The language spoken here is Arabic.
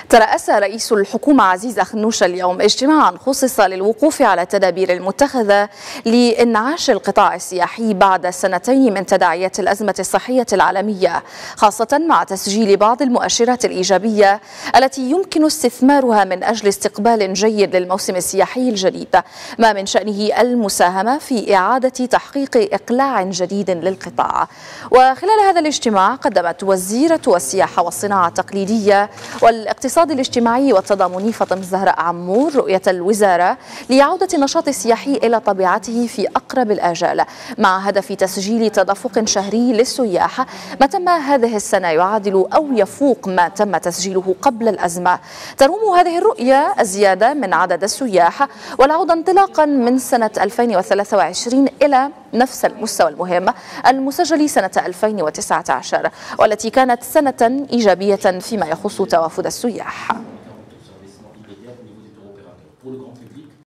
ترأس رئيس الحكومة عزيز أخنوش اليوم اجتماعا خصص للوقوف على التدابير المتخذة لإنعاش القطاع السياحي بعد سنتين من تداعيات الأزمة الصحية العالمية، خاصة مع تسجيل بعض المؤشرات الإيجابية التي يمكن استثمارها من أجل استقبال جيد للموسم السياحي الجديد، ما من شأنه المساهمة في إعادة تحقيق إقلاع جديد للقطاع. وخلال هذا الاجتماع قدمت وزيرة السياحة والصناعة التقليدية والاقتصاد الاجتماعي والتضامني فاطمة الزهراء عمور رؤية الوزارة لعودة النشاط السياحي إلى طبيعته في أقرب الآجال، مع هدف تسجيل تدفق شهري للسياح ما تم هذه السنة يعادل أو يفوق ما تم تسجيله قبل الأزمة. تروم هذه الرؤية الزيادة من عدد السياح والعودة انطلاقا من سنة 2023 إلى نفس المستوى المهم المسجل سنة 2019، والتي كانت سنة إيجابية فيما يخص توافد السياح.